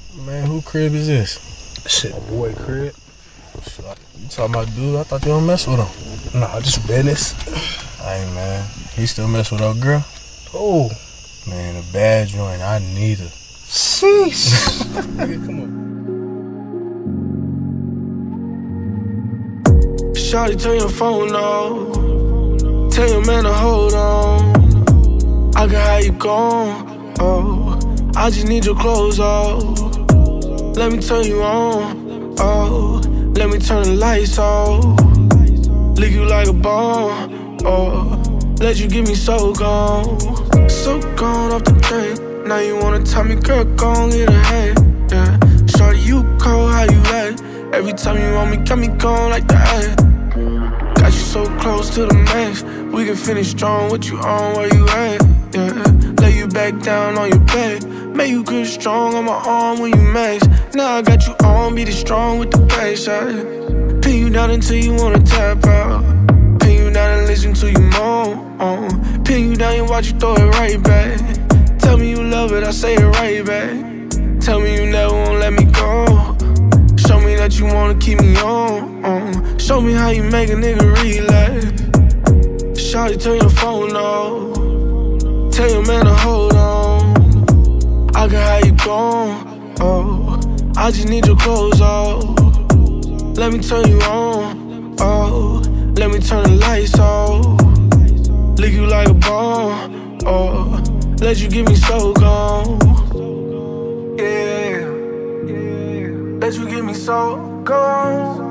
Man, who crib is this? Shit, my boy crib. You talking about dude? I thought you don't mess with him. Nah, just business. Hey, man. He still mess with old girl? Oh, Man, a bad joint. I need her. sheesh. Nigga, come on. Shawty, turn your phone off. Tell your man to hold on. I can have you gone. Oh, I just need your clothes off. Let me turn you on. Oh, let me turn the lights off. Lick you like a bomb. Oh, let you get me so gone. So gone off the cake. Now you wanna tell me, girl, gon' get a head. Yeah, shawty, you cold, how you act? Every time you want me, got me going like that. Got you so close to the max. We can finish strong, what you on, where you at? Yeah, lay you back down on your back. Make you good strong on my arm when you max. Now I got you on, be the strong with the bass shot. Pin you down until you wanna tap out. Pin you down and listen to you moan. Pin you down and watch you throw it right back. Tell me you love it, I say it right back. Tell me you never won't let me go. Show me that you wanna keep me on. Show me how you make a nigga relax. Shawty, turn your phone off. Tell your man to hold on. I can have you gone. Oh, I just need your clothes off. Let me turn you on. Oh, let me turn the lights off. Lick you like a bomb. Oh, let you get me so gone. Yeah, let you get me so gone.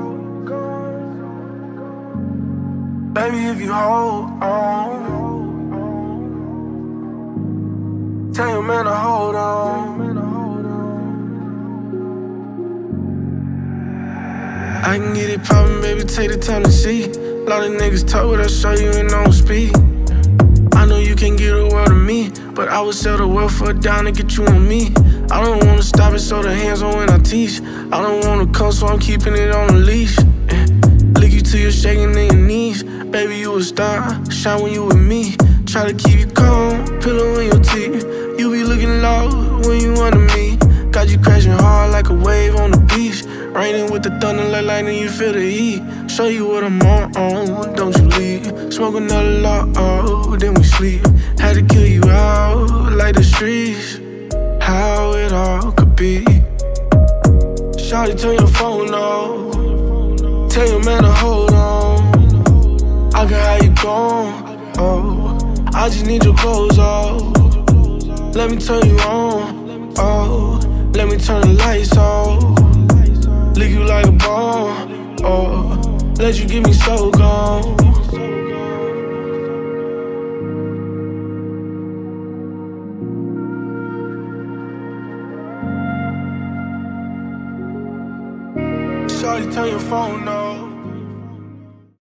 Baby, if you hold on, tell your man to hold on. I can get it poppin', baby, take the time to see. A lot of niggas talk, but I show you and don't speak. I know you can't get the world of me, but I would sell the world for a dime to get you on me. I don't wanna stop it, so the hands on when I teach. I don't wanna come, so I'm keeping it on a leash. Lick you till you're shaking in your knees. Baby, you a star, shine when you with me. Try to keep you calm, pillow in your teeth. You be looking low when you under me. Got you crashing hard like a wave on the beach. Raining with the thunder like lightning, you feel the heat. Show you what I'm on, don't you leave. Smoke another law, then we sleep. Had to kill you out like the streets. How it all could be. Shawty, turn your phone off. Tell your man to hold on. I can have you gone. Oh, I just need your clothes off. Let me turn you on. Oh, let me turn the lights off. Lick you like a bomb. Oh, let you get me so gone. Shawty, turn your phone off.